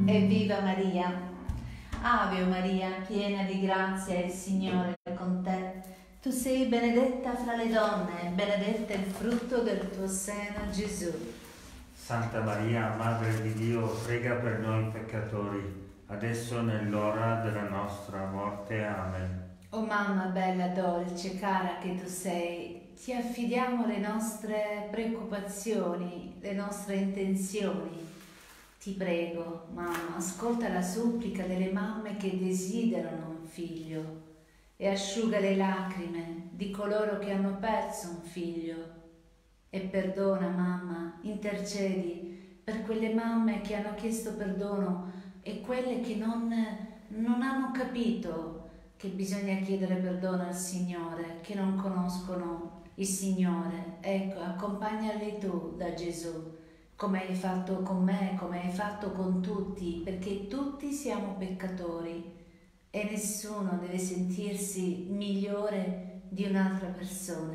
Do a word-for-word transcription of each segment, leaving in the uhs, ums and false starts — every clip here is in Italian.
Evviva Maria! Ave Maria, piena di grazia, il Signore è con te. Tu sei benedetta fra le donne, e benedetto è il frutto del tuo seno, Gesù. Santa Maria, Madre di Dio, prega per noi peccatori, adesso e nell'ora della nostra morte. Amen. O mamma bella, dolce, cara che tu sei, ti affidiamo le nostre preoccupazioni, le nostre intenzioni. Ti prego, mamma, ascolta la supplica delle mamme che desiderano un figlio e asciuga le lacrime di coloro che hanno perso un figlio. E perdona, mamma, intercedi per quelle mamme che hanno chiesto perdono e quelle che non, non hanno capito che bisogna chiedere perdono al Signore, che non conoscono il Signore. Ecco, accompagnali tu da Gesù, come hai fatto con me, come hai fatto con tutti, perché tutti siamo peccatori e nessuno deve sentirsi migliore di un'altra persona.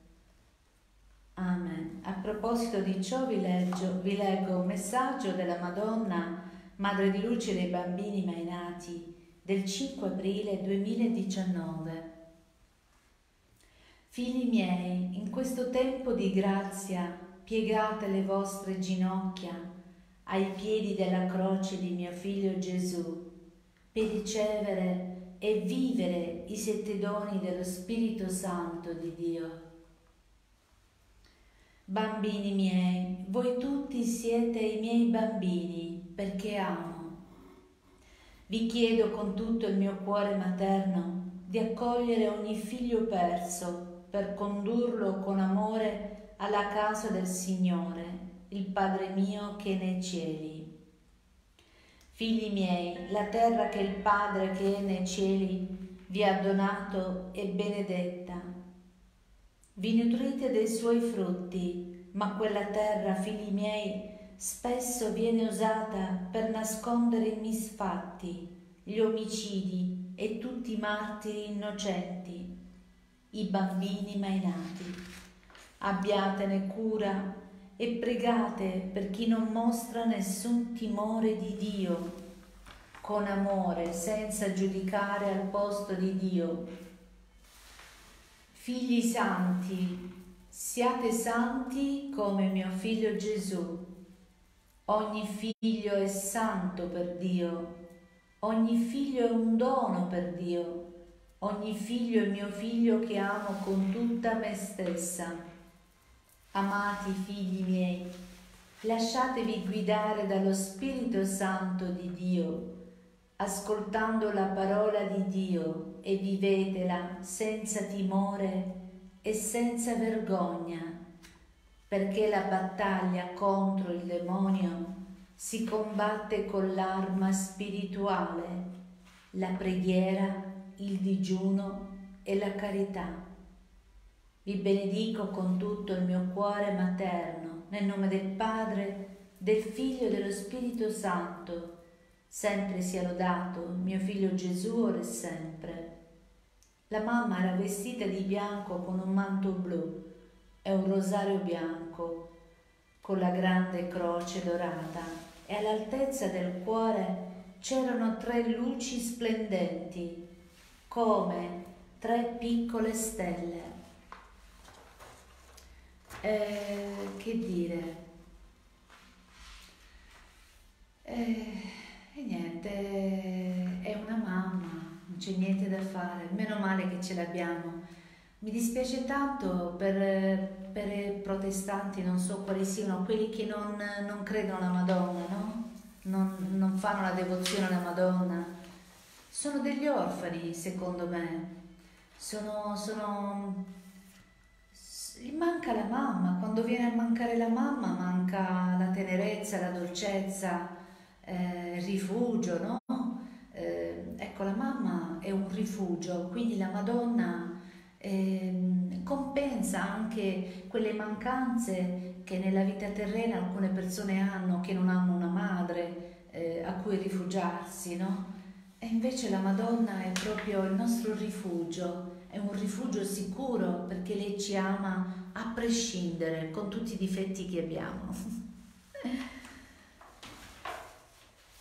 Amen. A proposito di ciò vi, leggo, vi leggo un messaggio della Madonna, Madre di Luce dei bambini mai nati, del cinque aprile duemiladiciannove. Figli miei, in questo tempo di grazia, piegate le vostre ginocchia ai piedi della croce di mio figlio Gesù, per ricevere e vivere i sette doni dello Spirito Santo di Dio. Bambini miei, voi tutti siete i miei bambini, perché amo. Vi chiedo con tutto il mio cuore materno di accogliere ogni figlio perso per condurlo con amore alla casa del Signore, il Padre mio che è nei cieli. Figli miei, la terra che il Padre che è nei cieli vi ha donato è benedetta. Vi nutrite dei suoi frutti, ma quella terra, figli miei, spesso viene usata per nascondere i misfatti, gli omicidi e tutti i martiri innocenti, i bambini mai nati. Abbiatene cura e pregate per chi non mostra nessun timore di Dio, con amore, senza giudicare al posto di Dio. Figli santi, siate santi come mio figlio Gesù. Ogni figlio è santo per Dio, ogni figlio è un dono per Dio, ogni figlio è mio figlio che amo con tutta me stessa. Amati figli miei, lasciatevi guidare dallo Spirito Santo di Dio, ascoltando la parola di Dio e vivetela senza timore e senza vergogna, perché la battaglia contro il demonio si combatte con l'arma spirituale, la preghiera, il digiuno e la carità. Vi benedico con tutto il mio cuore materno, nel nome del Padre, del Figlio e dello Spirito Santo. Sempre sia lodato mio figlio Gesù ora e sempre. La mamma era vestita di bianco con un manto blu e un rosario bianco con la grande croce dorata, e all'altezza del cuore c'erano tre luci splendenti come tre piccole stelle. Eh, che dire? Eh, e niente, è una mamma, non c'è niente da fare, meno male che ce l'abbiamo. Mi dispiace tanto per, per i protestanti, non so quali siano, quelli che non, non credono alla Madonna, no? Non, non fanno la devozione alla Madonna. Sono degli orfani, secondo me. Sono, sono... Gli manca la mamma. Quando viene a mancare la mamma, manca la tenerezza, la dolcezza, eh, il rifugio, no? Eh, ecco, la mamma è un rifugio, quindi la Madonna Eh, compensa anche quelle mancanze che nella vita terrena alcune persone hanno, che non hanno una madre eh, a cui rifugiarsi, no? E invece la Madonna è proprio il nostro rifugio, è un rifugio sicuro perché lei ci ama a prescindere, con tutti i difetti che abbiamo.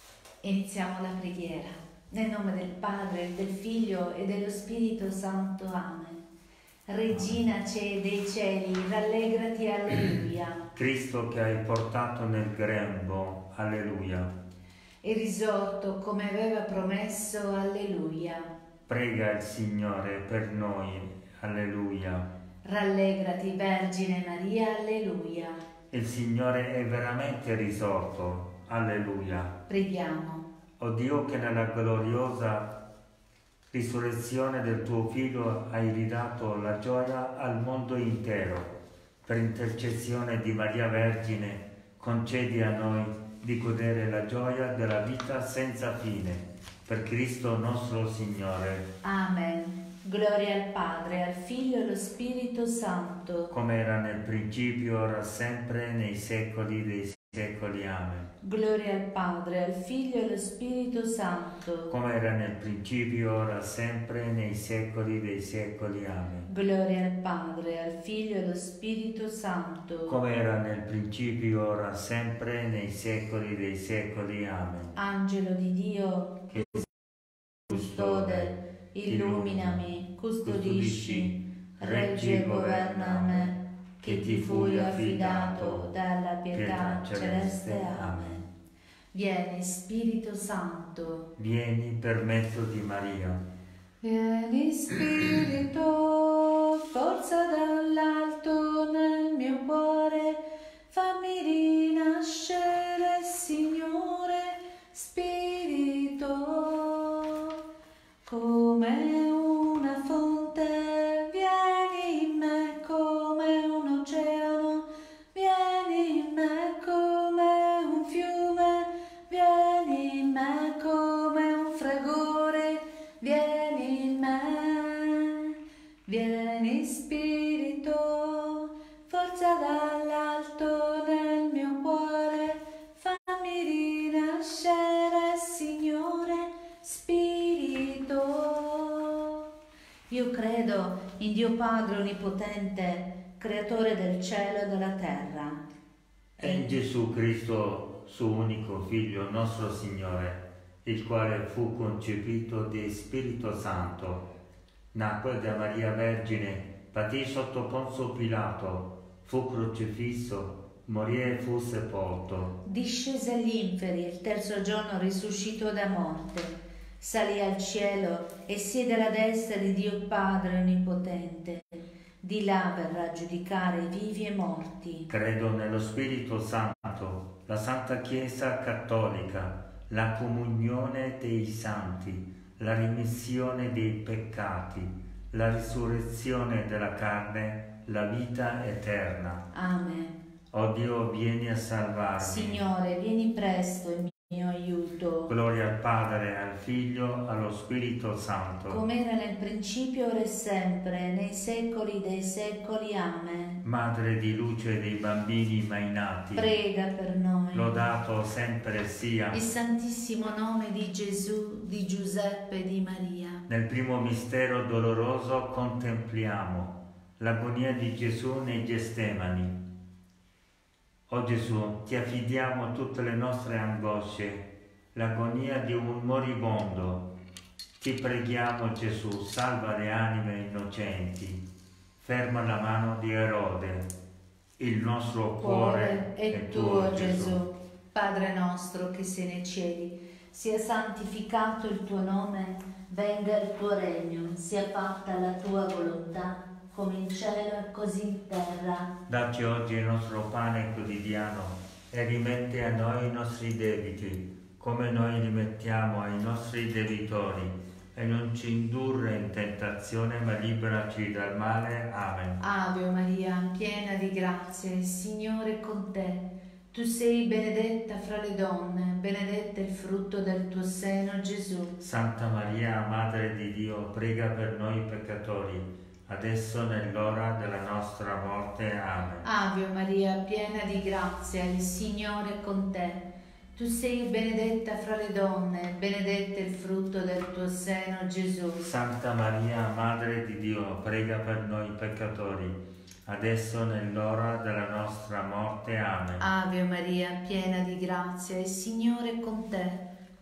Iniziamo la preghiera. Nel nome del Padre, del Figlio e dello Spirito Santo. Amen. Regina ce dei cieli, rallegrati, alleluia. Cristo che hai portato nel grembo, alleluia. E risorto come aveva promesso, alleluia. Prega il Signore per noi, alleluia. Rallegrati, Vergine Maria, alleluia. Il Signore è veramente risorto, alleluia. Preghiamo. O Dio, che nella gloriosa risurrezione del tuo Figlio hai ridato la gioia al mondo intero, per intercessione di Maria Vergine, concedi a noi di godere la gioia della vita senza fine. Per Cristo nostro Signore. Amen. Gloria al Padre, al Figlio e allo Spirito Santo. Come era nel principio, ora sempre, nei secoli dei secoli. Amen. Gloria al Padre, al Figlio e allo Spirito Santo. Come era nel principio, ora sempre, nei secoli dei secoli. Amen. Gloria al Padre, al Figlio e allo Spirito Santo. Come era nel principio, ora sempre, nei secoli dei secoli. Amen. Angelo di Dio, Che custode, illuminami, custodisci, reggi e governa me, che ti fui affidato dalla pietà celeste. Amen. Vieni, Spirito Santo. Vieni per mezzo di Maria. Vieni, Spirito, forza dall'alto nel mio cuore, fammi rinascere, Signore, Spirito, come una fonte, vieni in me come un oceano, vieni in me come un fiume, vieni in me come un fragore, vieni in me, vieni Spirito, forza dall'alto nel mio cuore, fammi rinascere, Signore, Spirito. Io credo in Dio Padre Onnipotente, Creatore del cielo e della terra, E in Gesù Cristo, suo unico Figlio, nostro Signore, il quale fu concepito di Spirito Santo, nacque da Maria Vergine, patì sotto Ponzio Pilato, fu crocifisso, morì e fu sepolto. discese agli inferi, il terzo giorno risuscitò da morte, salì al cielo e siede alla destra di Dio Padre Onnipotente. Di là verrà a giudicare i vivi e morti. Credo nello Spirito Santo, la Santa Chiesa Cattolica, la comunione dei santi, la rimissione dei peccati, la risurrezione della carne, la vita eterna. Amen. O Dio, vieni a salvarmi. Signore, vieni presto in mio aiuto. Gloria al Padre, al Figlio, allo Spirito Santo. Come era nel principio, ora e sempre, nei secoli dei secoli. Amen. Madre di luce dei bambini mai nati, Prega per noi. lodato sempre sia. Il Santissimo nome di Gesù, di Giuseppe e di Maria. Nel primo mistero doloroso contempliamo l'agonia di Gesù nei Getsemani. O Gesù, ti affidiamo tutte le nostre angosce, l'agonia di un moribondo. Ti preghiamo, Gesù, salva le anime innocenti, ferma la mano di Erode. Il nostro cuore è tuo, Gesù. Padre nostro che sei nei cieli, sia santificato il tuo nome, venga il tuo regno, sia fatta la tua volontà, come in cielo e così in terra. Dacci oggi il nostro pane quotidiano e rimetti a noi i nostri debiti, come noi rimettiamo ai nostri debitori, e non ci indurre in tentazione, ma liberaci dal male. Amen. Ave Maria, piena di grazia, il Signore è con te. Tu sei benedetta fra le donne, benedetto è il frutto del tuo seno, Gesù. Santa Maria, Madre di Dio, prega per noi peccatori, adesso nell'ora della nostra morte. Amen. Ave Maria, piena di grazia, il Signore è con te. Tu sei benedetta fra le donne, benedetto è il frutto del tuo seno, Gesù. Santa Maria, Madre di Dio, prega per noi peccatori, adesso nell'ora della nostra morte. Amen. Ave Maria, piena di grazia, il Signore è con te.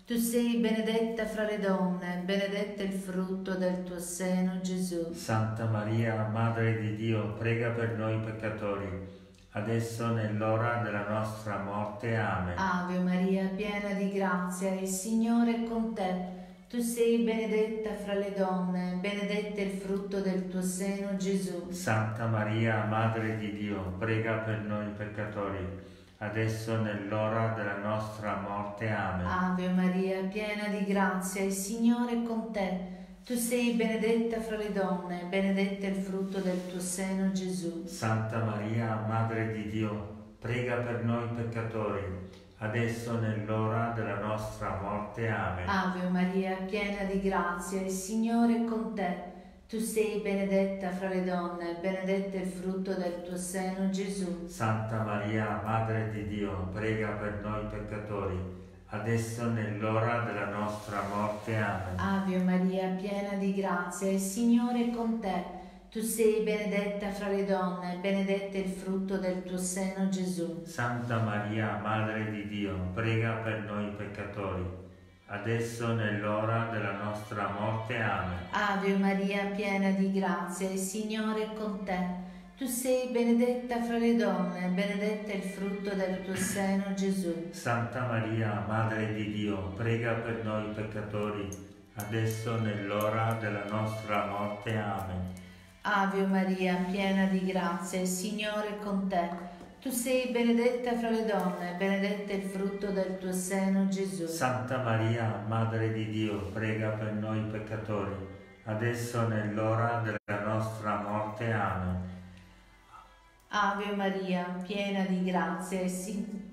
Tu sei benedetta fra le donne, benedetto è il frutto del tuo seno, Gesù. Santa Maria, Madre di Dio, prega per noi peccatori, adesso nell'ora della nostra morte. Amen. Ave Maria, piena di grazia, il Signore è con te. Tu sei benedetta fra le donne, benedetto è il frutto del tuo seno, Gesù. Santa Maria, Madre di Dio, prega per noi peccatori, adesso nell'ora della nostra morte. Amen. Ave Maria, piena di grazia, il Signore è con te. Tu sei benedetta fra le donne, benedetto è il frutto del tuo seno, Gesù. Santa Maria, Madre di Dio, prega per noi peccatori, adesso nell'ora della nostra morte. Amen. Ave Maria, piena di grazia, il Signore è con te. Tu sei benedetta fra le donne, benedetto è il frutto del tuo seno, Gesù. Santa Maria, Madre di Dio, prega per noi peccatori, adesso nell'ora della nostra morte. Amen. Ave Maria, piena di grazia, il Signore è con te. Tu sei benedetta fra le donne, benedetto è il frutto del tuo seno, Gesù. Santa Maria, Madre di Dio, prega per noi peccatori, adesso nell'ora della nostra morte. Amen. Ave Maria, piena di grazia, il Signore è con te. Tu sei benedetta fra le donne, benedetto è il frutto del tuo seno, Gesù. Santa Maria, Madre di Dio, prega per noi peccatori, adesso nell'ora della nostra morte. Amen. Ave Maria, piena di grazia, il Signore è con te. Tu sei benedetta fra le donne, benedetto è il frutto del tuo seno, Gesù. Santa Maria, Madre di Dio, prega per noi peccatori, adesso nell'ora della nostra morte. Amen. Ave Maria, piena di grazia, il Signore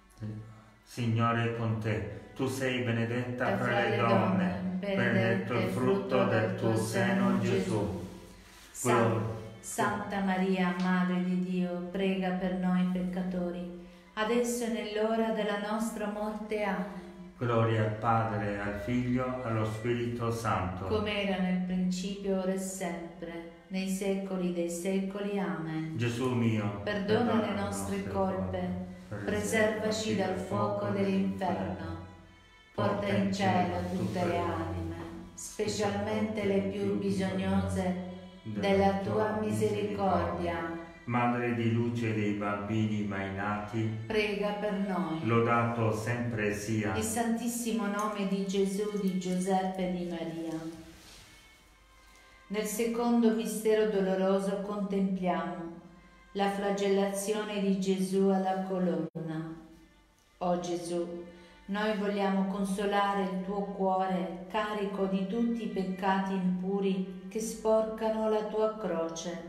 Signore è con te. Tu sei benedetta fra le donne, benedetto il frutto del tuo seno, Gesù. San, Santa Maria, Madre di Dio, prega per noi peccatori, adesso è nell'ora della nostra morte. Amen. Gloria al Padre, al Figlio, allo Spirito Santo. Come era nel principio, ora e sempre, nei secoli dei secoli. Amen. Gesù mio, perdona le nostre colpe, preservaci dal fuoco dell'inferno, porta in cielo tutte le anime, specialmente le più bisognose della tua misericordia. Madre di luce dei bambini mai nati, prega per noi. Lodato sempre sia il santissimo nome di Gesù, di Giuseppe e di Maria. Nel secondo mistero doloroso contempliamo la flagellazione di Gesù alla colonna. O Gesù, noi vogliamo consolare il tuo cuore carico di tutti i peccati impuri che sporcano la tua croce.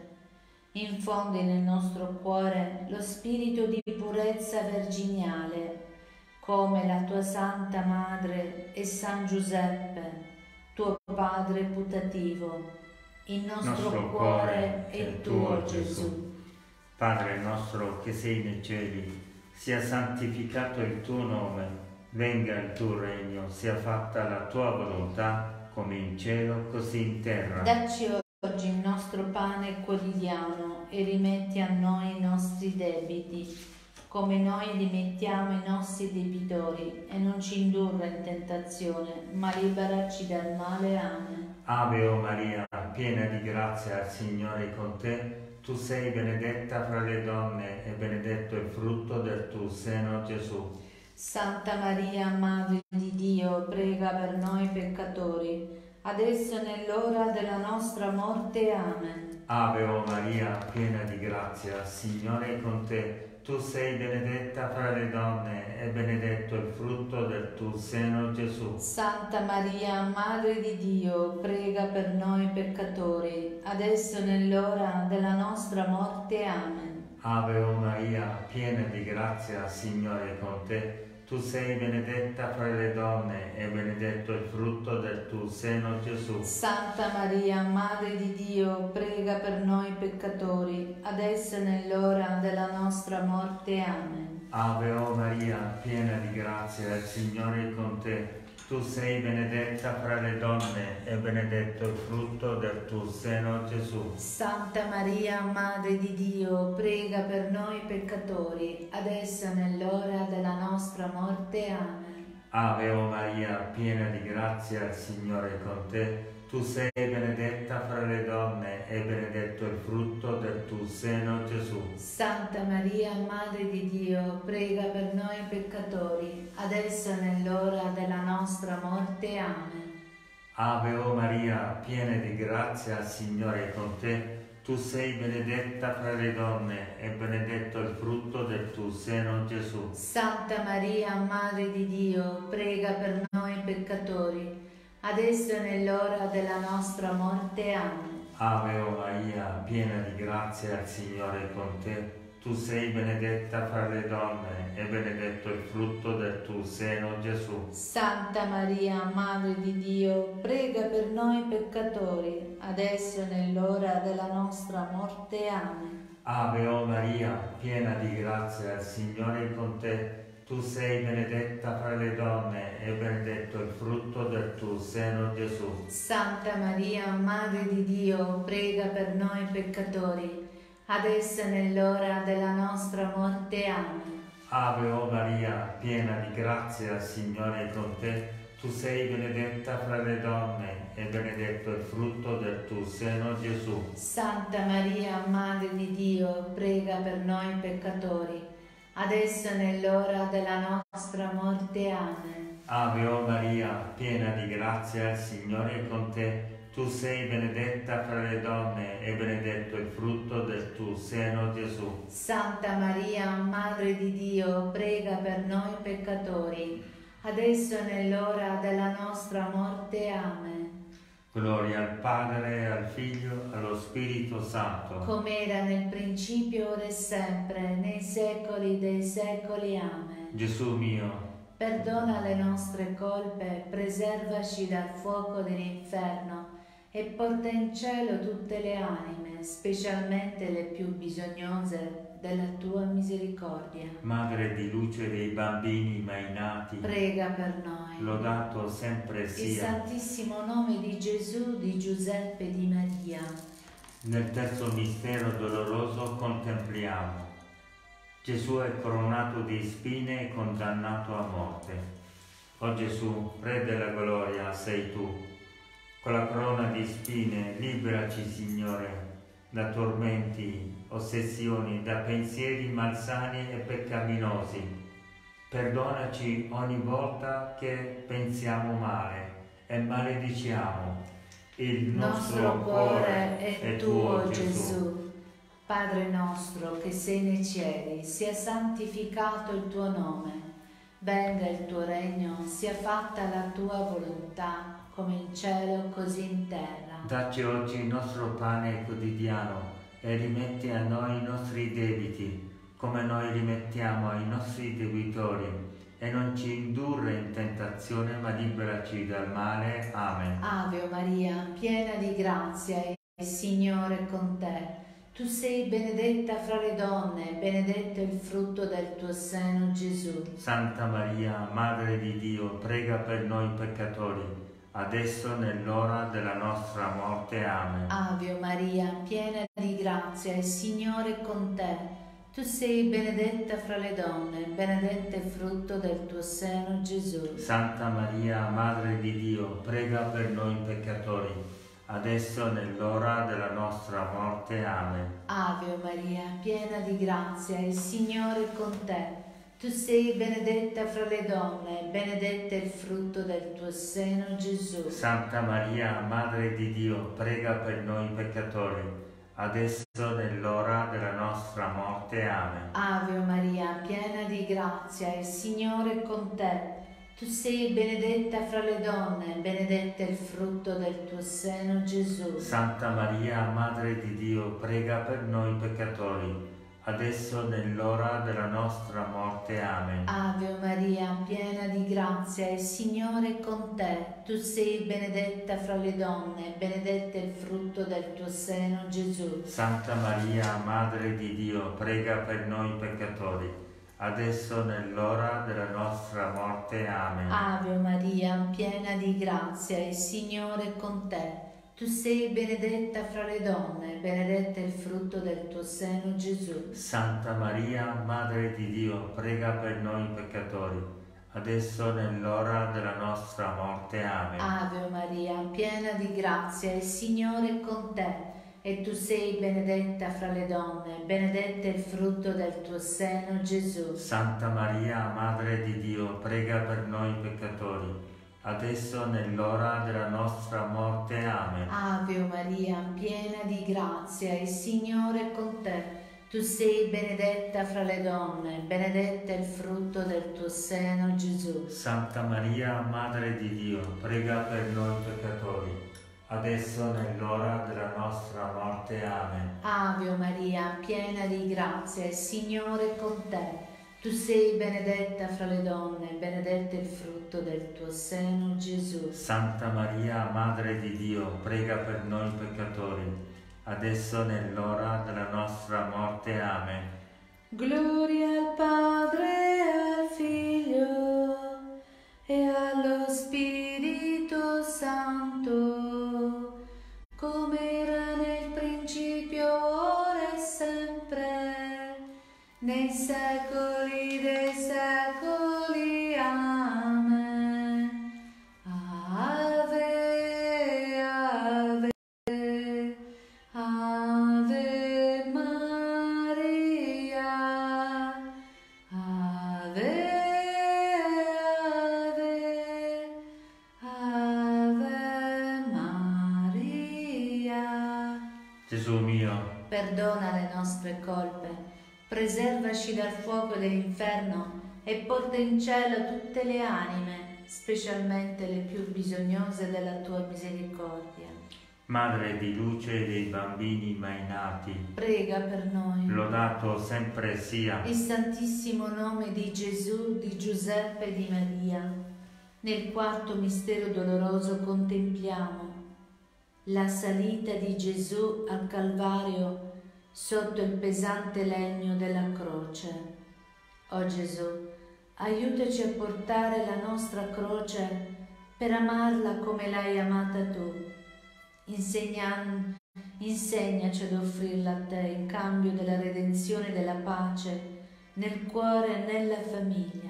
Infondi nel nostro cuore lo spirito di purezza virginale, come la tua Santa Madre e San Giuseppe, tuo Padre putativo. Il nostro, nostro cuore è il tuo, Gesù. Padre nostro che sei nei cieli, sia santificato il tuo nome. Venga il tuo regno, sia fatta la tua volontà, come in cielo, così in terra. Dacci oggi il nostro pane quotidiano e rimetti a noi i nostri debiti, come noi rimettiamo i nostri debitori, e non ci indurre in tentazione, ma liberaci dal male. Amen. Ave o Maria, piena di grazia, il Signore è con te. Tu sei benedetta fra le donne e benedetto il frutto del tuo seno, Gesù. Santa Maria, Madre di Dio, prega per noi peccatori, adesso è nell'ora della nostra morte. Amen. Ave o Maria, piena di grazia, il Signore è con te. Tu sei benedetta fra le donne e benedetto il frutto del tuo seno, Gesù. Santa Maria, Madre di Dio, prega per noi peccatori, adesso è nell'ora della nostra morte. Amen. Ave o Maria, piena di grazia, il Signore è con te. Tu sei benedetta fra le donne e benedetto il frutto del tuo seno, Gesù. Santa Maria, Madre di Dio, prega per noi peccatori, adesso è nell'ora della nostra morte. Amen. Ave o Maria, piena di grazia, il Signore è con te. Tu sei benedetta fra le donne e benedetto il frutto del tuo seno, Gesù. Santa Maria, Madre di Dio, prega per noi peccatori, adesso è nell'ora della nostra morte. Amen. Ave o Maria, piena di grazia, il Signore è con te. Tu sei benedetta fra le donne e benedetto il frutto del tuo seno, Gesù. Santa Maria, Madre di Dio, prega per noi peccatori, adesso è nell'ora della nostra morte. Amen. Ave o Maria, piena di grazia, il Signore è con te. Tu sei benedetta fra le donne e benedetto il frutto del tuo seno, Gesù. Santa Maria, Madre di Dio, prega per noi peccatori, adesso è nell'ora della nostra morte. Amen. Ave o Maria, piena di grazia, il Signore è con te. Tu sei benedetta fra le donne e benedetto il frutto del tuo seno, Gesù. Santa Maria, Madre di Dio, prega per noi peccatori, adesso è nell'ora della nostra morte. Amen. Ave o Maria, piena di grazia, il Signore è con te. Tu sei benedetta fra le donne e benedetto il frutto del tuo seno, Gesù. Santa Maria, Madre di Dio, prega per noi peccatori, adesso è nell'ora della nostra morte. Amen. Ave o Maria, piena di grazia, il Signore è con te. Tu sei benedetta fra le donne e benedetto il frutto del tuo seno, Gesù. Santa Maria, Madre di Dio, prega per noi peccatori, adesso è nell'ora della nostra morte. Amen. Ave o Maria, piena di grazia, il Signore è con te. Tu sei benedetta fra le donne e benedetto il frutto del tuo seno, Gesù. Santa Maria, Madre di Dio, prega per noi peccatori, adesso è nell'ora della nostra morte. Amen. Gloria al Padre, al Figlio, allo Spirito Santo. Come era nel principio, ora e sempre, nei secoli dei secoli. Amen. Gesù mio, perdona le nostre colpe, preservaci dal fuoco dell'inferno e porta in cielo tutte le anime, specialmente le più bisognose della tua misericordia. Madre di luce dei bambini mai nati, prega per noi. Lodato sempre sia. Il Santissimo nome di Gesù, di Giuseppe e di Maria. Nel terzo mistero doloroso contempliamo Gesù è coronato di spine e condannato a morte. O Gesù, Re della gloria, sei tu. Con la corona di spine liberaci, Signore, da tormenti, ossessioni, da pensieri malsani e peccaminosi. Perdonaci ogni volta che pensiamo male e malediciamo. Il nostro, nostro cuore è, è tuo, Gesù. Padre nostro che sei nei cieli, sia santificato il tuo nome. Venga il tuo regno, sia fatta la tua volontà, come in cielo così in terra. Dacci oggi il nostro pane quotidiano e rimetti a noi i nostri debiti, come noi rimettiamo ai nostri debitori, e non ci indurre in tentazione, ma liberaci dal male. Amen. Ave Maria, piena di grazia, il Signore è con te. Tu sei benedetta fra le donne, benedetto il frutto del tuo seno, Gesù. Santa Maria, Madre di Dio, prega per noi peccatori, adesso è nell'ora della nostra morte. Amen. Ave Maria, piena di grazia, il Signore è con te. Tu sei benedetta fra le donne, benedetto il frutto del tuo seno, Gesù. Santa Maria, Madre di Dio, prega per noi peccatori, adesso nell'ora della nostra morte. Amen. Ave Maria, piena di grazia, il Signore è con te. Tu sei benedetta fra le donne, benedetto è il frutto del tuo seno, Gesù. Santa Maria, Madre di Dio, prega per noi peccatori, adesso nell'ora della nostra morte. Amen. Ave Maria, piena di grazia, il Signore è con te. Tu sei benedetta fra le donne, benedetto è il frutto del tuo seno, Gesù. Santa Maria, Madre di Dio, prega per noi peccatori, adesso nell'ora della nostra morte. Amen. Ave Maria, piena di grazia, il Signore è con te. Tu sei benedetta fra le donne, benedetto è il frutto del tuo seno, Gesù. Santa Maria, Madre di Dio, prega per noi peccatori, adesso nell'ora della nostra morte. Amen. Ave Maria, piena di grazia, il Signore è con te. Tu sei benedetta fra le donne, benedetto è il frutto del tuo seno, Gesù. Santa Maria, Madre di Dio, prega per noi peccatori, adesso nell'ora della nostra morte. Amen. Ave Maria, piena di grazia, il Signore è con te. E tu sei benedetta fra le donne, benedetto è il frutto del tuo seno, Gesù. Santa Maria, Madre di Dio, prega per noi peccatori, adesso nell'ora della nostra morte. Amen. Ave Maria, piena di grazia, il Signore è con te. Tu sei benedetta fra le donne, benedetto è il frutto del tuo seno, Gesù. Santa Maria, Madre di Dio, prega per noi peccatori, adesso nell'ora della nostra morte. Amen. Ave Maria, piena di grazia, il Signore è con te. Tu sei benedetta fra le donne, benedetto è il frutto del tuo seno, Gesù. Santa Maria, Madre di Dio, prega per noi peccatori, adesso nell'ora della nostra morte. Amen. Gloria al Padre, al Figlio e allo Spirito Santo, come era nel principio, ora e sempre, nei secoli dei secoli. Amen. Ave, Ave, Ave Maria, Ave, Ave, Ave Maria. Gesù mio, Perdona le nostre colpe, preservaci dal fuoco dell'inferno e porta in cielo tutte le anime, specialmente le più bisognose della tua misericordia. Madre di luce dei bambini mai nati, Prega per noi. lodato sempre sia Il Santissimo nome di Gesù, di Giuseppe e di Maria. Nel quarto mistero doloroso contempliamo la salita di Gesù al Calvario sotto il pesante legno della croce. O Gesù, aiutaci a portare la nostra croce per amarla come l'hai amata tu. Insegnan- insegnaci ad offrirla a te in cambio della redenzione e della pace nel cuore e nella famiglia.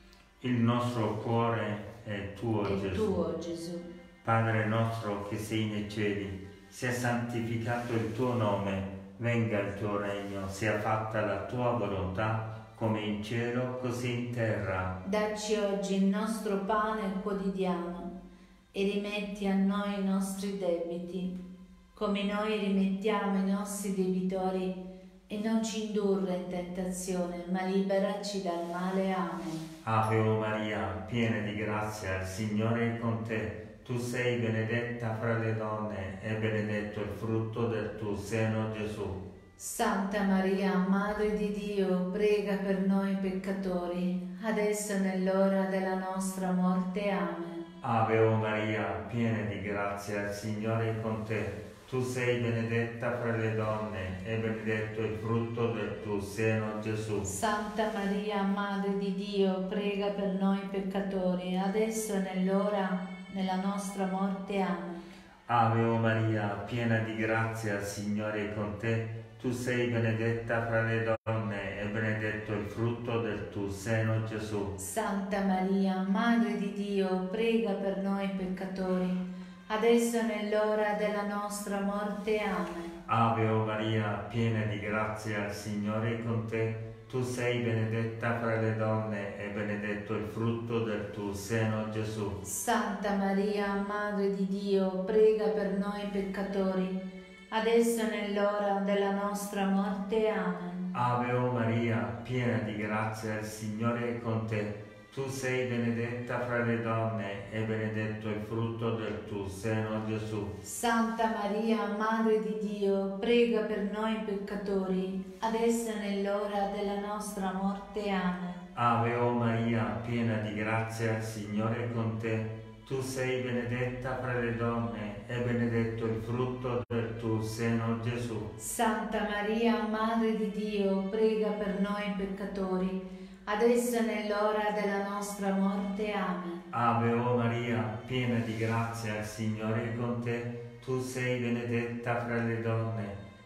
il nostro cuore è tuo, È Gesù. tuo, Gesù. Padre nostro che sei nei cieli, sia santificato il tuo nome, venga il tuo regno, sia fatta la tua volontà, come in cielo, così in terra. Dacci oggi il nostro pane quotidiano e rimetti a noi i nostri debiti, come noi rimettiamo i nostri debitori, e non ci indurre in tentazione, ma liberaci dal male. Amen. Ave Maria, piena di grazia, il Signore è con te. Tu sei benedetta fra le donne e benedetto il frutto del tuo seno, Gesù. Santa Maria, Madre di Dio, prega per noi peccatori, adesso è nell'ora della nostra morte. Amen. Ave Maria, piena di grazia, il Signore è con te. Tu sei benedetta fra le donne e benedetto il frutto del tuo seno, Gesù. Santa Maria, Madre di Dio, prega per noi peccatori, adesso è nell'ora della nostra morte. Amen. Ave Maria, piena di grazia, il Signore è con te. Tu sei benedetta fra le donne e benedetto il frutto del tuo seno, Gesù. Santa Maria, Madre di Dio, prega per noi peccatori, adesso è nell'ora della nostra morte. Amen. Ave Maria, piena di grazia, il Signore è con te. Tu sei benedetta fra le donne e benedetto il frutto del tuo seno, Gesù. Santa Maria, Madre di Dio, prega per noi peccatori, adesso è nell'ora della nostra morte. Amen. Ave Maria, piena di grazia, il Signore è con te. Tu sei benedetta fra le donne e benedetto il frutto del tuo seno, Gesù. Santa Maria, Madre di Dio, prega per noi peccatori, adesso è nell'ora della nostra morte. Amen. Ave Maria, piena di grazia, il Signore è con te. Tu sei benedetta fra le donne e benedetto il frutto del tuo seno, Gesù. Santa Maria, Madre di Dio, prega per noi peccatori, adesso è nell'ora della nostra morte. Amen. Ave Maria, piena di grazia, il Signore è con te. Tu sei benedetta fra le donne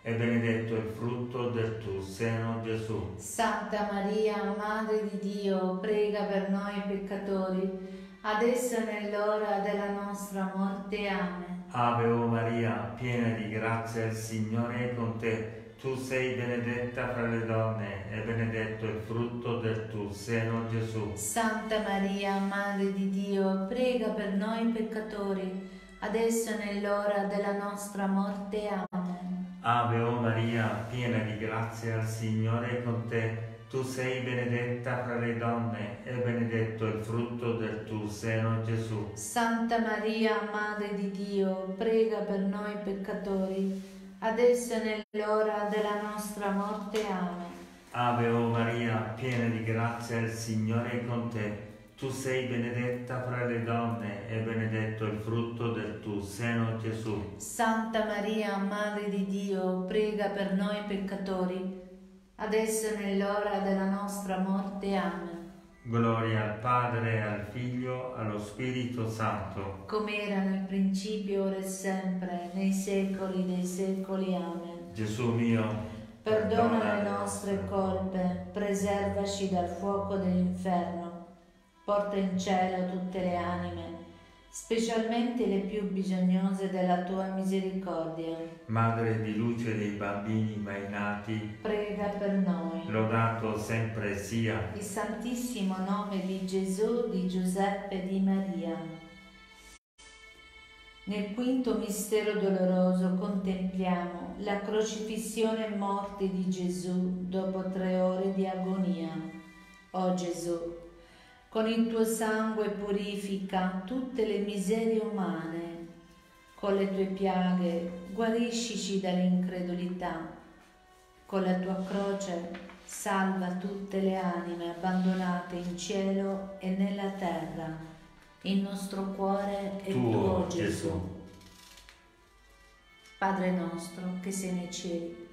e benedetto il frutto del tuo seno, Gesù. Santa Maria, Madre di Dio, prega per noi peccatori, adesso è nell'ora della nostra morte. Amen. Ave o Maria, piena di grazia, il Signore è con te. Tu sei benedetta fra le donne e benedetto il frutto del tuo seno, Gesù. Santa Maria, Madre di Dio, prega per noi peccatori, adesso è nell'ora della nostra morte. Amen. Ave o Maria, piena di grazia, il Signore è con te. Tu sei benedetta fra le donne e benedetto il frutto del tuo seno, Gesù. Santa Maria, Madre di Dio, prega per noi peccatori, adesso è nell'ora della nostra morte. Amen. Ave o Maria, piena di grazia, il Signore è con te. Tu sei benedetta fra le donne e benedetto il frutto del tuo seno, Gesù. Santa Maria, Madre di Dio, prega per noi peccatori, adesso è nell'ora della nostra morte. Amen. Gloria al Padre, al Figlio, allo Spirito Santo. Come era nel principio, ora e sempre, nei secoli dei secoli. Amen. Gesù mio, perdona le nostre colpe, preservaci dal fuoco dell'inferno, porta in cielo tutte le anime, specialmente le più bisognose della tua misericordia. Madre di luce dei bambini mai nati, prega per noi. Lodato sempre sia Il Santissimo nome di Gesù, di Giuseppe e di Maria. Nel quinto mistero doloroso contempliamo la crocifissione e morte di Gesù dopo tre ore di agonia. O Gesù, con il tuo sangue purifica tutte le miserie umane, con le tue piaghe guariscici dall'incredulità, con la tua croce salva tutte le anime abbandonate in cielo e nella terra. Il nostro cuore è tuo, tuo Gesù. Gesù. Padre nostro che sei nei cieli,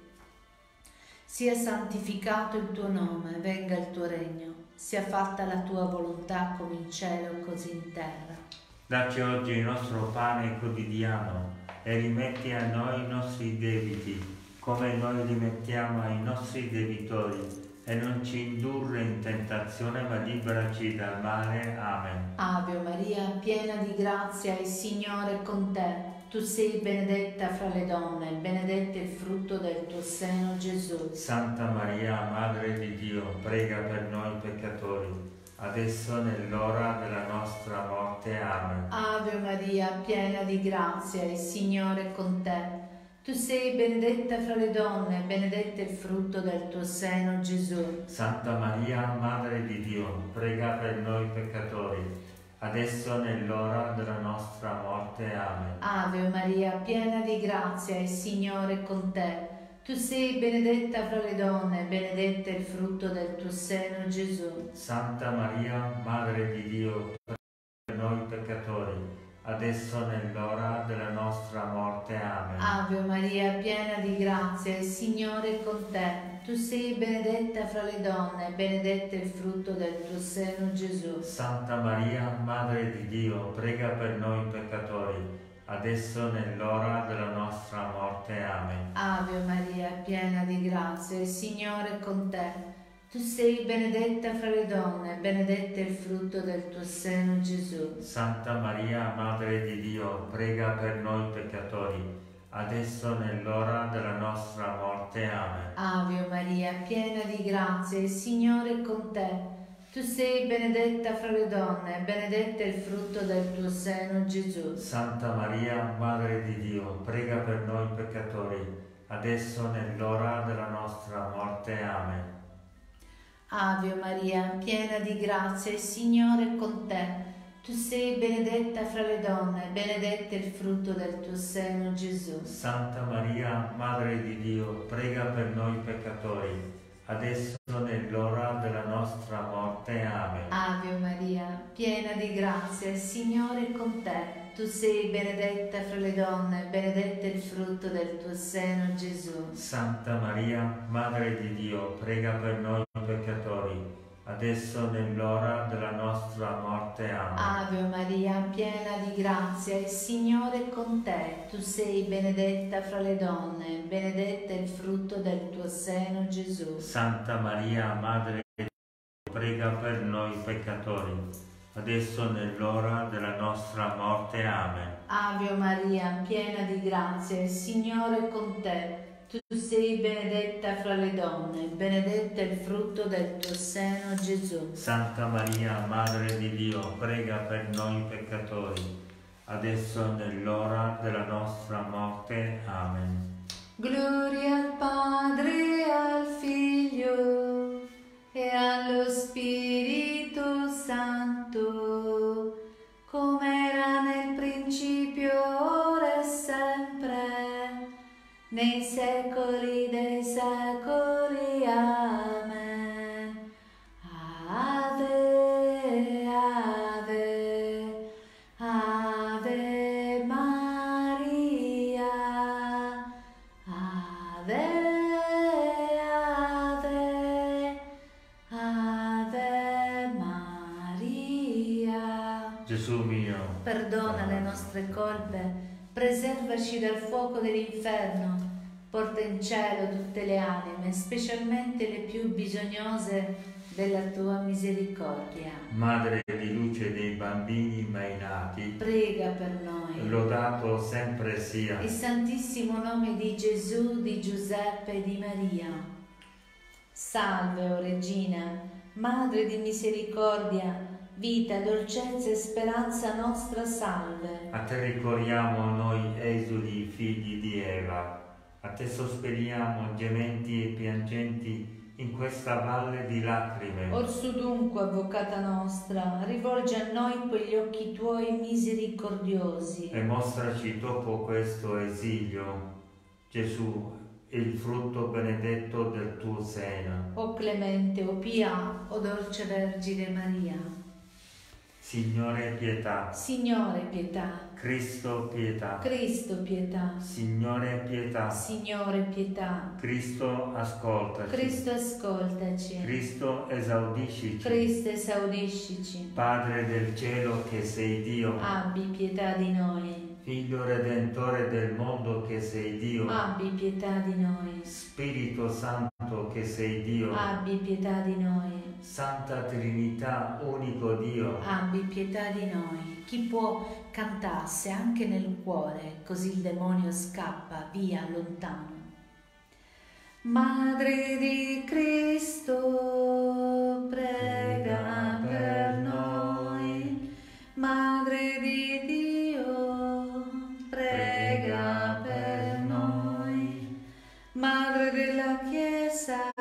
sia santificato il tuo nome, venga il tuo regno, sia fatta la tua volontà come in cielo così in terra. Dacci oggi il nostro pane quotidiano e rimetti a noi i nostri debiti, come noi rimettiamo ai nostri debitori, e non ci indurre in tentazione, ma liberaci dal male. Amen. Ave Maria, piena di grazia, il Signore è con te. Tu sei benedetta fra le donne, e benedetto il frutto del tuo seno, Gesù. Santa Maria, Madre di Dio, prega per noi peccatori, adesso nell'ora della nostra morte. Amen. Ave Maria, piena di grazia, il Signore è con te. Tu sei benedetta fra le donne, e benedetto il frutto del tuo seno, Gesù. Santa Maria, Madre di Dio, prega per noi peccatori, adesso nell'ora della nostra morte. Amen. Ave Maria, piena di grazia, il Signore è con te. Tu sei benedetta fra le donne, e benedetto il frutto del tuo seno, Gesù. Santa Maria, Madre di Dio, prega per noi peccatori, adesso nell'ora della nostra morte. Amen. Ave Maria, piena di grazia, il Signore è con te. Tu sei benedetta fra le donne, e benedetto il frutto del tuo seno, Gesù. Santa Maria, Madre di Dio, prega per noi peccatori, adesso nell'ora della nostra morte. Amen. Ave Maria, piena di grazia, il Signore è con te. Tu sei benedetta fra le donne, benedetto il frutto del tuo seno, Gesù. Santa Maria, Madre di Dio, prega per noi peccatori, adesso nell'ora della nostra morte. Amen. Ave Maria, piena di grazia, il Signore è con te. Tu sei benedetta fra le donne, benedetto il frutto del tuo seno, Gesù. Santa Maria, Madre di Dio, prega per noi peccatori, adesso nell'ora della nostra morte. Amen. Ave Maria, piena di grazia, il Signore è con te. Tu sei benedetta fra le donne, benedetto il frutto del tuo seno, Gesù. Santa Maria, Madre di Dio, prega per noi peccatori, adesso nell'ora della nostra morte. Amen. Ave Maria, piena di grazia, il Signore è con te. Tu sei benedetta fra le donne, benedetto il frutto del tuo seno, Gesù. Santa Maria, Madre di Dio, prega per noi peccatori, adesso nell'ora della nostra morte. Amen. Ave Maria, piena di grazia, il Signore è con te. Tu sei benedetta fra le donne, benedetto è il frutto del tuo seno, Gesù. Santa Maria, Madre di Dio, prega per noi peccatori, adesso nell'ora della nostra morte. Amen. Ave Maria, piena di grazia, il Signore è con te. Tu sei benedetta fra le donne, benedetto è il frutto del tuo seno, Gesù. Santa Maria, Madre di Dio, prega per noi peccatori, adesso nell'ora della nostra morte. Amen. Gloria al Padre, al Figlio e allo Spirito Santo, come era nel principio, ora e sempre, nei secoli dei secoli. Amen. Ave, ave, ave Maria. Ave, ave, ave Maria. Gesù mio, Perdona le nostre colpe, preservaci dal fuoco dell'inferno, porta in cielo tutte le anime, specialmente le più bisognose della tua misericordia. Madre di luce dei bambini mai nati, Prega per noi. lodato sempre sia Il Santissimo nome di Gesù, di Giuseppe e di Maria. Salve, o Regina, Madre di misericordia, vita, dolcezza e speranza nostra, salve. A te ricorriamo noi esuli figli di Eva, a te sospiriamo gementi e piangenti in questa valle di lacrime. Orsù dunque, Avvocata nostra, rivolgi a noi quegli occhi tuoi misericordiosi E mostraci dopo questo esilio, Gesù, il frutto benedetto del tuo seno. O clemente, o pia, o dolce Vergine Maria. Signore pietà, Signore pietà, Cristo pietà, Cristo pietà, Signore pietà, Signore pietà, Cristo ascoltaci, Cristo ascoltaci, Cristo esaudiscici, Cristo esaudiscici, Padre del cielo che sei Dio, abbi pietà di noi, Figlio redentore del mondo che sei Dio, abbi pietà di noi, Spirito Santo che sei Dio, abbi pietà di noi, Santa Trinità, unico Dio, abbi pietà di noi. Chi può cantasse anche nel cuore, così il demonio scappa via lontano. Madre di Cristo, prega per noi. Madre di Dio, prega per noi. Madre della Chiesa,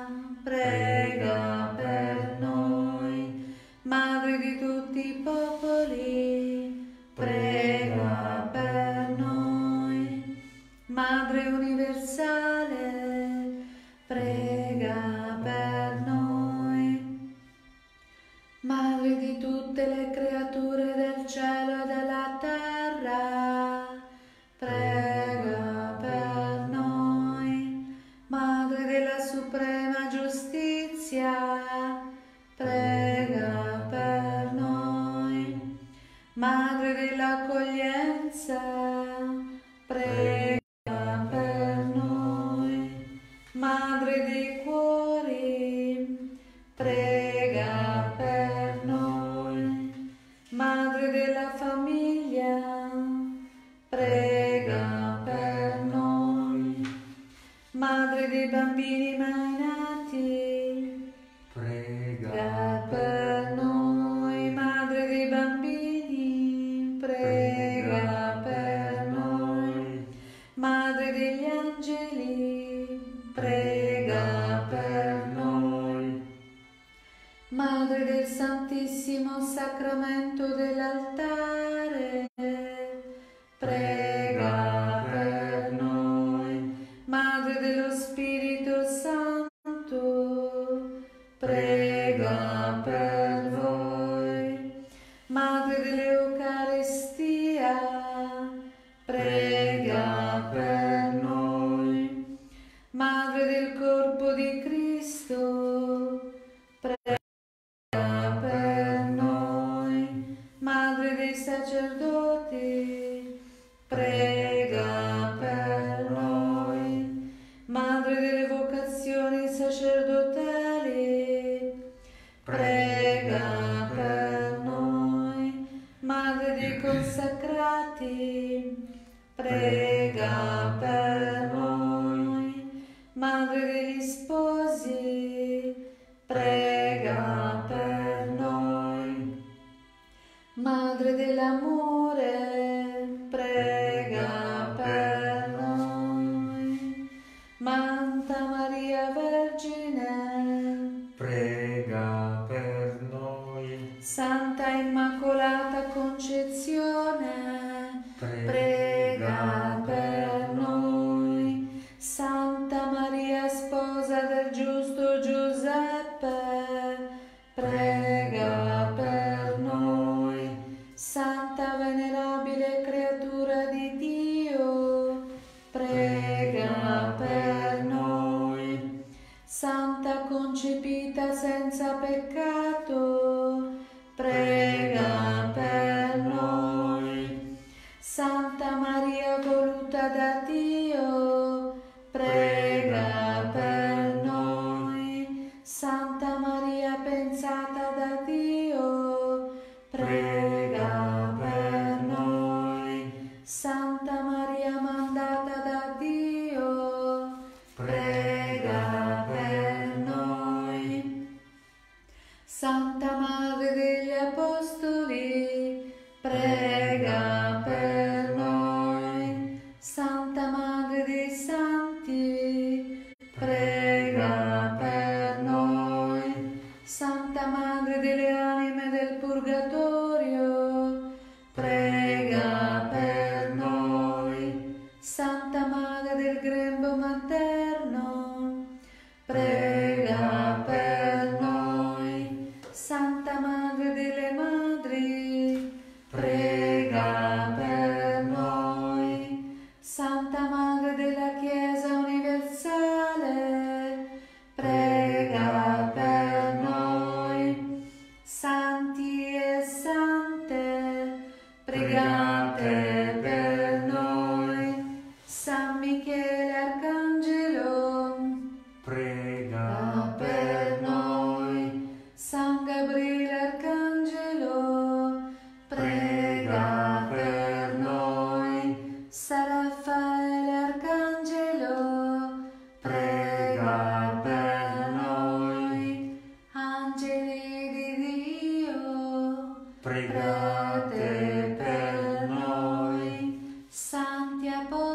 prega per noi. Madre di tutti i popoli, prega per noi. Madre universale, prega per noi. Madre di tutte le creature del cielo e della terra, prega per noi. Madre della suprema giustizia, prega per noi. Madre dell'accoglienza, prega per noi. Madre dei cuori, prega per noi. Madre della famiglia, prega per noi. Madre dei bambini mai nati, prega per noi. Madre dei bambini, prega per noi. Madre degli angeli, prega per noi. Madre del Santissimo Sacramento dell'altare, prega per noi. Madre dello Spirito Santo, prega per voi. Madre dell'Eucaristia, prega per noi. Madre del corpo di Cristo, prega sacerdoti, prega per noi. Madre delle vocazioni sacerdotali, prega per noi. Madre dei consacrati, prega per noi. Madre degli sposi, prega per noi. Madre dell'amore, prega per noi. Santa Maria Vergine, prega per noi. Santa Immacolata Concezione, prega per noi. Santa Maria, sposa del giusto Giuseppe, prega per noi. Santa venerabile creatura di Dio, prega per noi. Santa concepita senza peccato, prega per noi. Santa Maria voluta da Dio, prega per noi. Santa Maria pensata da Dio, prega per noi. Santa Maria mandata da Dio, prega per noi. Santa Madre degli Apostoli, prega per noi. Santa Madre dei Santi, prega per noi. Santa Madre delle anime del Purgatorio, prega per noi. Santa Madre del grembo materno, prega per noi. Santa Madre delle Madri, prega per noi. Santa Madre della Chiesa universale, prega per noi. Santi e sante, pregate per noi. San Michele Arcangelo, prega per noi. San Gabriele Arcangelo, prega per noi. San Raffaele Arcangelo, prega per noi. Angeli di Dio, pregate per noi. Santi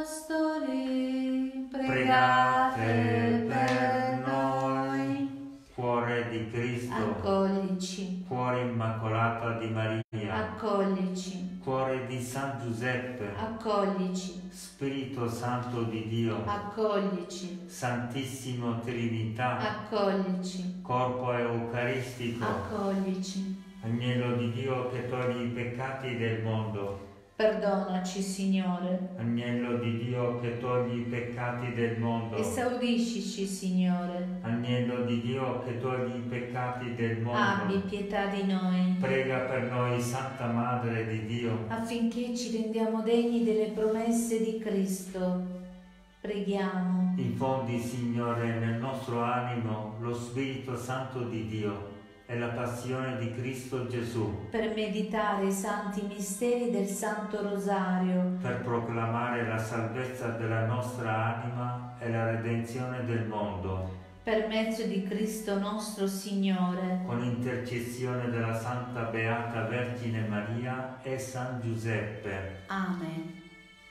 Apostoli, pregate per noi. Cuore di Cristo, Accoglici, cuore immacolato di Maria, accoglici, cuore di San Giuseppe, accoglici, Spirito Santo di Dio, accoglici, Santissimo Trinità, accoglici, corpo eucaristico, accoglici. Agnello di Dio che toglie i peccati del mondo, Perdonaci, Signore. Agnello di Dio che toglie i peccati del mondo, Esaudiscici, Signore. Agnello di Dio che toglie i peccati del mondo, Abbi pietà di noi, prega per noi, Santa Madre di Dio, affinché ci rendiamo degni delle promesse di Cristo. Preghiamo. infondi, Signore, nel nostro animo lo Spirito Santo di Dio e la passione di Cristo Gesù, Per meditare i santi misteri del Santo Rosario, per proclamare la salvezza della nostra anima e la redenzione del mondo, per mezzo di Cristo nostro Signore. con intercessione della Santa Beata Vergine Maria e San Giuseppe. Amen.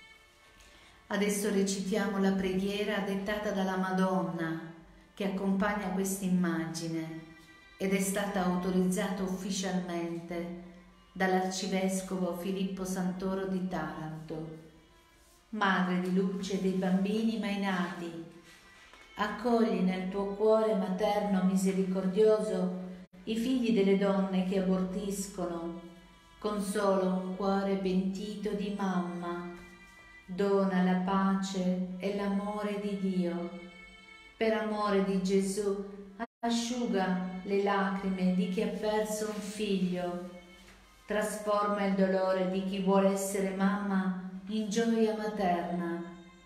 Adesso recitiamo la preghiera dettata dalla Madonna che accompagna questa immagine ed è stata autorizzata ufficialmente dall'Arcivescovo Filippo Santoro di Taranto. Madre di luce dei bambini mai nati, accogli nel tuo cuore materno misericordioso i figli delle donne che abortiscono, con solo un cuore pentito di mamma. Dona la pace e l'amore di Dio. Per amore di Gesù, asciuga le lacrime di chi ha perso un figlio. Trasforma il dolore di chi vuole essere mamma in gioia materna.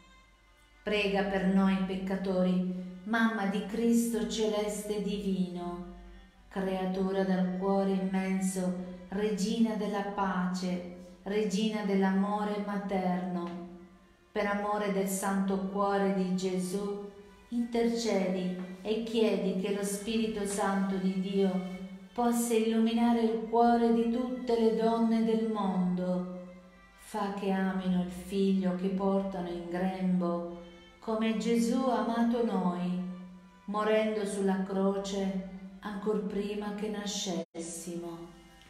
Prega per noi peccatori, mamma di Cristo celeste e divino, creatura dal cuore immenso, regina della pace, regina dell'amore materno. Per amore del Santo Cuore di Gesù, intercedi e chiedi che lo Spirito Santo di Dio possa illuminare il cuore di tutte le donne del mondo. Fa che amino il Figlio che portano in grembo, come Gesù ha amato noi, morendo sulla croce ancor prima che nascessimo.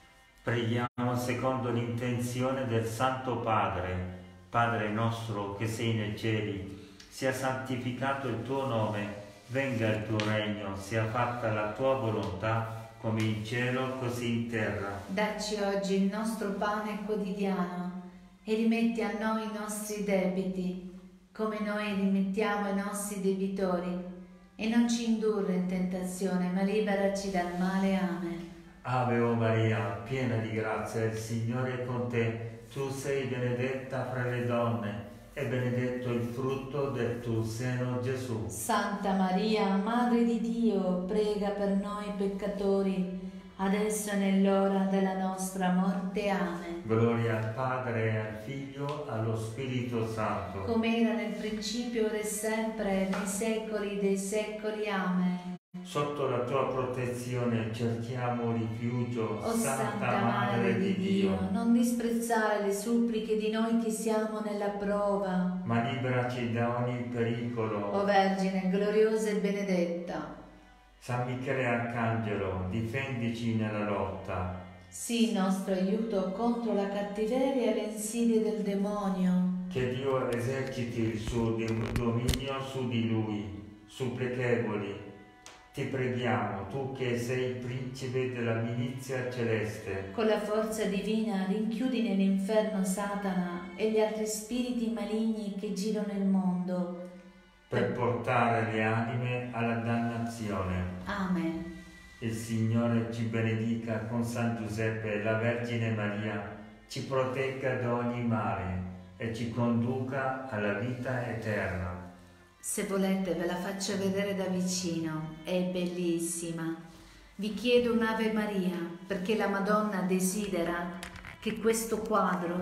Preghiamo secondo l'intenzione del Santo Padre. Padre nostro che sei nei cieli, sia santificato il tuo nome, venga il tuo regno, sia fatta la tua volontà, come in cielo così in terra. Dacci oggi il nostro pane quotidiano e rimetti a noi i nostri debiti, come noi rimettiamo ai nostri debitori, e non ci indurre in tentazione, ma liberaci dal male. Amen. Ave o Maria, piena di grazia, il Signore è con te. Tu sei benedetta fra le donne e benedetto il frutto del tuo seno, Gesù. Santa Maria, Madre di Dio, prega per noi peccatori, adesso e nell'ora della nostra morte. Amen. Gloria al Padre, e al Figlio, allo Spirito Santo. Come era nel principio, ora e sempre, nei secoli dei secoli. Amen. Sotto la tua protezione cerchiamo rifugio, O Santa, Santa Madre di Dio, non disprezzare le suppliche di noi che siamo nella prova, ma liberaci da ogni pericolo. o Vergine gloriosa e benedetta. San Michele Arcangelo, difendici nella lotta. Sii nostro aiuto contro la cattiveria e le insidie del demonio. Che Dio eserciti il suo dominio su di lui, supplichevoli. Ti preghiamo, tu che sei il principe della milizia celeste. Con la forza divina rinchiudi nell'inferno Satana e gli altri spiriti maligni che girano il mondo, per portare le anime alla dannazione. Amen. Il Signore ci benedica con San Giuseppe e la Vergine Maria, ci protegga da ogni male e ci conduca alla vita eterna. Se volete ve la faccio vedere da vicino, è bellissima. Vi chiedo un'Ave Maria perché la Madonna desidera che questo quadro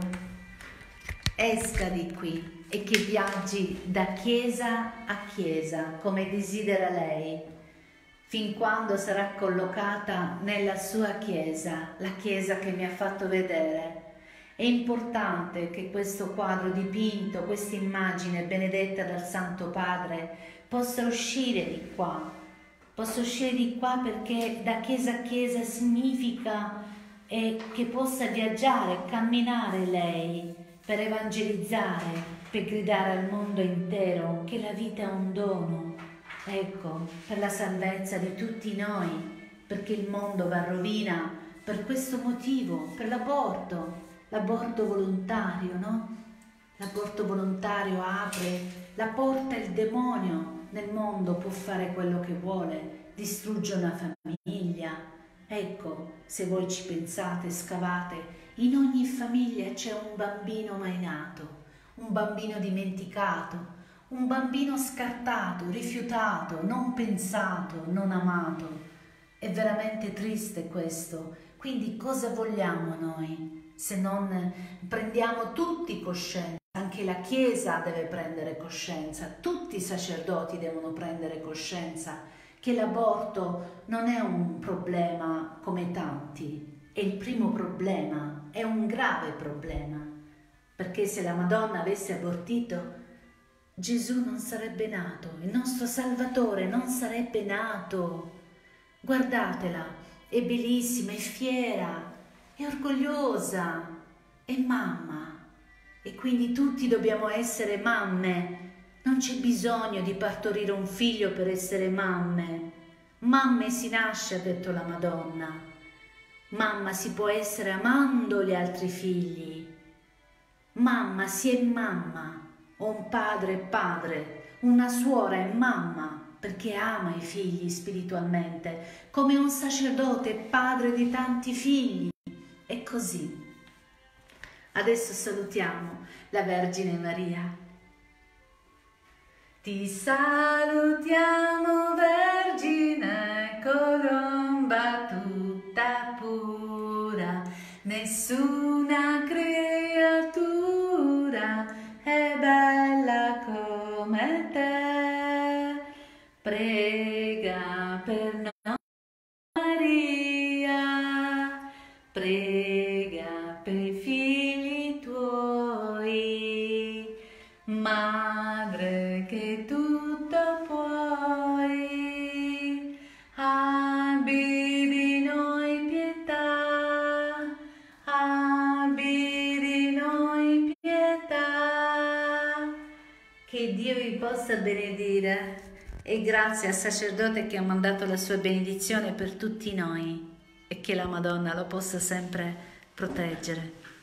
esca di qui e che viaggi da chiesa a chiesa come desidera lei, fin quando sarà collocata nella sua chiesa, la chiesa che mi ha fatto vedere. È importante che questo quadro dipinto, questa immagine benedetta dal Santo Padre, possa uscire di qua, possa uscire di qua perché da chiesa a chiesa significa eh, che possa viaggiare, camminare lei per evangelizzare, per gridare al mondo intero che la vita è un dono, ecco, per la salvezza di tutti noi, perché il mondo va a rovina per questo motivo, per l'aborto. L'aborto volontario, no? L'aborto volontario apre la porta al demonio. Nel mondo può fare quello che vuole, distrugge una famiglia. Ecco, se voi ci pensate, scavate, in ogni famiglia c'è un bambino mai nato, un bambino dimenticato, un bambino scartato, rifiutato, non pensato, non amato. È veramente triste questo. Quindi cosa vogliamo noi? Se non prendiamo tutti coscienza, anche la Chiesa deve prendere coscienza, tutti i sacerdoti devono prendere coscienza che l'aborto non è un problema come tanti, è il primo problema, è un grave problema, perché se la Madonna avesse abortito, Gesù non sarebbe nato, il nostro Salvatore non sarebbe nato. Guardatela, è bellissima, è fiera, è orgogliosa, è mamma e quindi tutti dobbiamo essere mamme. Non c'è bisogno di partorire un figlio per essere mamme. Mamme si nasce, ha detto la Madonna. Mamma si può essere amando gli altri figli. Mamma si è mamma, un padre è padre, una suora è mamma perché ama i figli spiritualmente, come un sacerdote è padre di tanti figli. è così. Adesso salutiamo la Vergine Maria. Ti salutiamo, Vergine, colomba tutta pura, nessuna creatura è bella come te. Prega per noi, Maria, prega per i figli tuoi, Madre che tutto puoi, abbi di noi pietà, abbi di noi pietà. Che Dio vi possa benedire e grazie al sacerdote che ha mandato la sua benedizione per tutti noi e che la Madonna lo possa sempre proteggere.